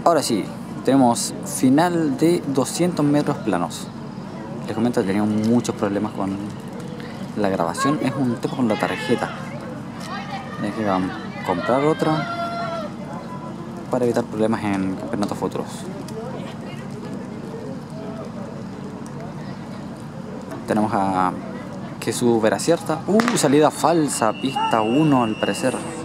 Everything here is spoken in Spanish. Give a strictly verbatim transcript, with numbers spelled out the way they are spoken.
Ahora sí, tenemos final de doscientos metros planos. Les comento que tenía muchos problemas con la grabación. Es un tema con la tarjeta. Hay que um, comprar otra para evitar problemas en campeonatos futuros. Tenemos a Jesús Veracierta. Uh, salida falsa, pista uno al parecer.